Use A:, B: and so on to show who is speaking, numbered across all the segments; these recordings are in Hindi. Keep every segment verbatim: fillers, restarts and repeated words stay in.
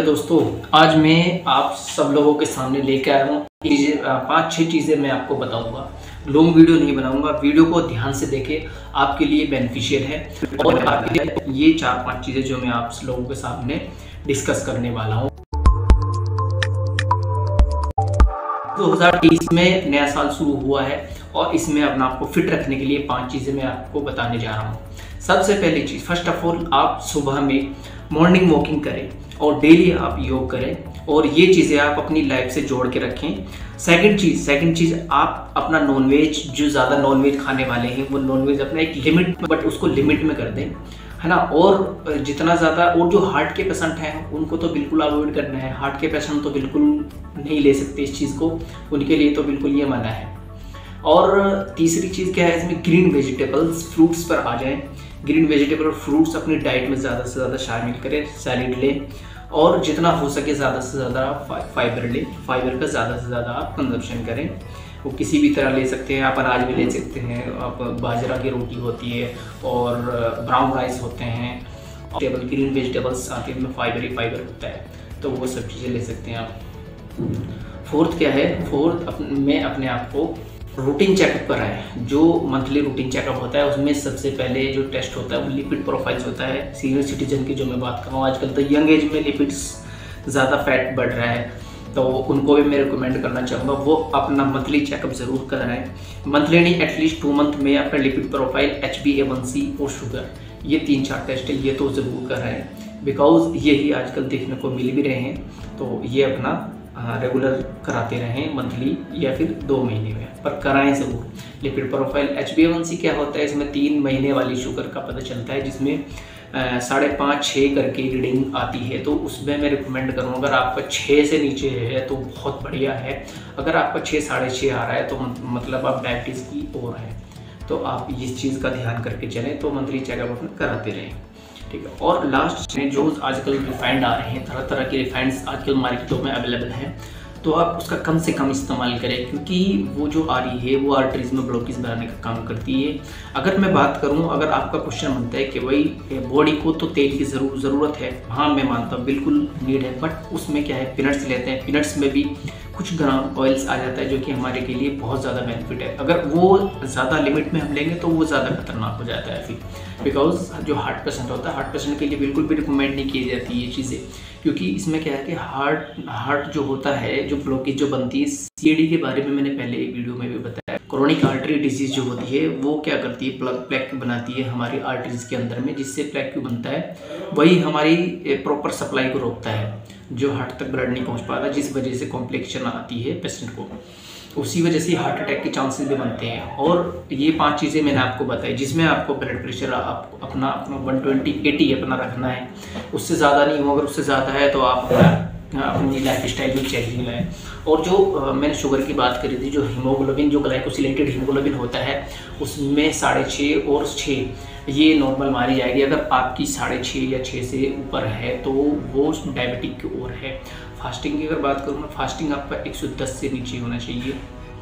A: दोस्तों, आज मैं आप सब लोगों के सामने लेकर आया हूँ पांच छह चीज़ें मैं आपको बताऊंगा। लॉन्ग वीडियो नहीं बनाऊंगा, वीडियो को ध्यान से देखें, आपके लिए बेनिफिशियल है। और आपके लिए ये चार पांच चीज़ें जो मैं आप लोगों के सामने डिस्कस करने वाला हूँ। दो हज़ार तेईस में नया साल शुरू हुआ है और इसमें अपना आपको फिट रखने के लिए पांच चीज़ें मैं आपको बताने जा रहा हूँ। सबसे पहली चीज़, फर्स्ट ऑफ ऑल, आप सुबह में मॉर्निंग वॉकिंग करें और डेली आप योग करें और ये चीज़ें आप अपनी लाइफ से जोड़ के रखें। सेकंड चीज़ सेकंड चीज़ आप अपना नॉनवेज, जो ज़्यादा नॉनवेज खाने वाले हैं वो नॉनवेज अपना एक लिमिट, बट उसको लिमिट में कर दें, है ना। और जितना ज़्यादा, और जो हार्ट के पेशेंट हैं उनको तो बिल्कुल अवॉइड करना है। हार्ट के पेशेंट तो बिल्कुल नहीं ले सकते इस चीज़ को, उनके लिए तो बिल्कुल ये मना है। और तीसरी चीज़ क्या है, इसमें ग्रीन वेजिटेबल्स, फ्रूट्स पर आ जाएं। ग्रीन वेजिटेबल और फ्रूट्स अपनी डाइट में ज़्यादा से ज़्यादा शामिल करें। सैलेड लें और जितना हो सके ज़्यादा से ज़्यादा आप फाइबर लें। फाइबर का ज़्यादा से ज़्यादा आप कंजप्शन करें। वो किसी भी तरह ले सकते हैं, आप अनाज में ले सकते हैं, आप बाजरा की रोटी होती है और ब्राउन राइस होते हैं, टेबल ग्रीन वेजिटेबल्स आते हैं, उनमें फाइबर ही फाइबर होता है, तो वो सब चीज़ें ले सकते हैं आप। फोर्थ क्या है, फोर्थ अप, में अपने आप को रूटीन चेकअप कराएं। जो मंथली रूटीन चेकअप होता है उसमें सबसे पहले जो टेस्ट होता है वो लिपिड प्रोफाइल्स होता है। सीनियर सिटीजन की जो मैं बात कर रहा हूँ, आजकल तो यंग एज में लिपिड्स ज़्यादा फैट बढ़ रहा है, तो उनको भी मैं रिकमेंड करना चाहूँगा वो अपना मंथली चेकअप ज़रूर कराएं। मंथली नहीं, एटलीस्ट टू मंथ में अपना lipid profile, H B A one C और शुगर, ये तीन चार टेस्ट है, ये तो ज़रूर कराएं, बिकॉज यही आजकल देखने को मिल भी रहे हैं। तो ये अपना रेगुलर कराते रहें, मंथली या फिर दो महीने में, पर कराएं ज़रूर। Lipid profile, H B A one C क्या होता है, इसमें तीन महीने वाली शुगर का पता चलता है, जिसमें साढ़े पाँच छः करके रीडिंग आती है। तो उसमें मैं रिकमेंड करूँगा, अगर आपका छः से नीचे है तो बहुत बढ़िया है। अगर आपका छः साढ़े छः आ रहा है तो मतलब आप डायबिटीज़ की ओर है, तो आप इस चीज़ का ध्यान करके चलें। तो मंथली चेकअप अपना कराते रहें, ठीक है। और लास्ट में जो आजकल रिफाइंड आ रहे हैं, तरह तरह के रिफाइंड्स आजकल मार्केटों में अवेलेबल हैं, तो आप उसका कम से कम इस्तेमाल करें, क्योंकि वो जो आ रही है वो आर्टरीज में ब्लॉकेज बनाने का काम करती है। अगर मैं बात करूं, अगर आपका क्वेश्चन बनता है कि भाई बॉडी को तो तेल की जरूर ज़रूरत है, हाँ मैं मानता हूँ बिल्कुल नीड है, बट उसमें क्या है, पीनट्स लेते हैं, पीनट्स में भी कुछ ग्राम ऑयल्स आ जाता है जो कि हमारे के लिए बहुत ज़्यादा बेनिफिट है। अगर वो ज़्यादा लिमिट में हम लेंगे तो वो ज़्यादा खतरनाक हो जाता है फिर, बिकॉज जो हार्ट पेशेंट होता है, हार्ट पेशेंट के लिए बिल्कुल भी रिकमेंड नहीं की जाती ये चीज़ें, क्योंकि इसमें क्या है कि हार्ट हार्ट जो होता है, जो ब्लॉकेज जो बनती है, सी ए डी के बारे में मैंने पहले एक वीडियो में भी बताया। क्रोनिक आर्टरी डिजीज जो होती है वो क्या करती है, प्लग प्लेक बनाती है हमारी आर्टरीज के अंदर में, जिससे प्लेक क्यों बनता है, वही हमारी प्रॉपर सप्लाई को रोकता है, जो हार्ट तक ब्लड नहीं पहुंच पाता, जिस वजह से कॉम्प्लिकेशन आती है पेशेंट को, उसी वजह से हार्ट अटैक के चांसेस भी बनते हैं। और ये पांच चीज़ें मैंने आपको बताई, जिसमें आपको ब्लड प्रेशर आप अपना अपना वन ट्वेंटी एटी अपना रखना है, उससे ज़्यादा नहीं हो। अगर उससे ज़्यादा है तो आप अपनी लाइफ स्टाइल में चेंजिंग लाएँ। और जो आ, मैंने शुगर की बात करी थी, जो हीमोग्लोबिन, जो ग्लाइकोसिलेटेड हीमोग्लोबिन होता है, उसमें साढ़े छः और छः ये नॉर्मल मारी जाएगी। अगर आपकी साढ़े छः या छः से ऊपर है तो वो डायबिटिक की ओर है। फास्टिंग की अगर बात करूँ, फास्टिंग आपका एक सौ दस से नीचे होना चाहिए।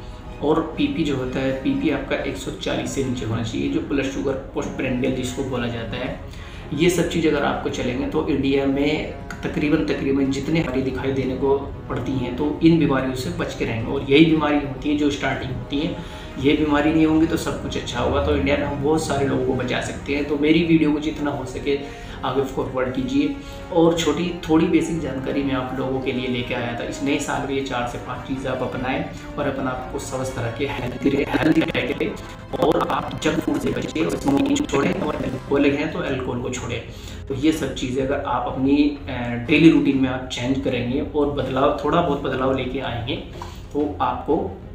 A: और पीपी जो होता है, पीपी आपका एक सौ चालीस से नीचे होना चाहिए, जो ब्लड शुगर पोस्ट प्रेंडियल जिसको बोला जाता है। ये सब चीज़ अगर आपको चलेंगे तो इंडिया में तकरीबन तकरीबन जितने हमारी दिखाई देने को पड़ती हैं, तो इन बीमारियों से बच के रहेंगे। और यही बीमारी होती है जो स्टार्टिंग होती है, ये बीमारी नहीं होंगी तो सब कुछ अच्छा होगा। तो इंडिया में हम बहुत सारे लोगों को बचा सकते हैं। तो मेरी वीडियो को जितना हो सके आगे फॉरवर्ड कीजिए। और छोटी थोड़ी बेसिक जानकारी मैं आप लोगों के लिए लेके आया था। इस नए साल में ये चार से पांच चीज़ें आप अपनाएं और अपना आपको स्वस्थ रखें, हेल्थी हेल्थी रखें, और आप जंक फूड से बचें, और स्मोकिंग छोड़ें, और अल्कोहल हैं तो अल्कोहल को छोड़ें। तो ये सब चीज़ें अगर आप अपनी डेली रूटीन में आप चेंज करेंगे और बदलाव, थोड़ा बहुत बदलाव लेके आएंगे, तो आपको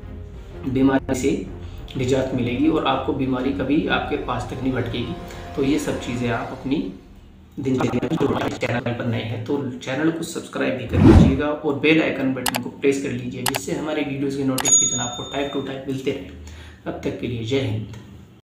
A: बीमारी से निजात मिलेगी और आपको बीमारी कभी आपके पास तक नहीं भटकेगी। तो ये सब चीज़ें आप अपनी दिनचर्या में, जो हमारे चैनल पर नए हैं तो चैनल को सब्सक्राइब भी कर लीजिएगा और बेल आइकन बटन को प्रेस कर लीजिए, जिससे हमारे वीडियोज़ की नोटिफिकेशन आपको टाइप टू टाइप मिलते रहे। तब तक के लिए जय हिंद।